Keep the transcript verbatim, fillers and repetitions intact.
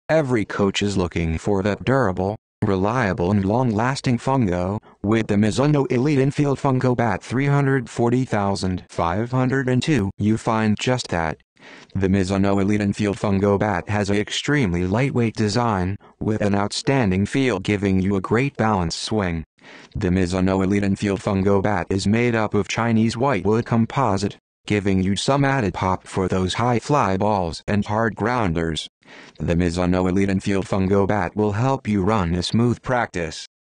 Every coach is looking for that durable, reliable and long-lasting fungo. With the Mizuno Elite Infield Fungo Bat three hundred forty thousand five hundred two, you find just that. The Mizuno Elite Infield Fungo Bat has a extremely lightweight design, with an outstanding feel giving you a great balanced swing. The Mizuno Elite Infield Fungo Bat is made up of Chinese whitewood composite, giving you some added pop for those high fly balls and hard grounders. The Mizuno Elite Infield Fungo Bat will help you run a smooth practice.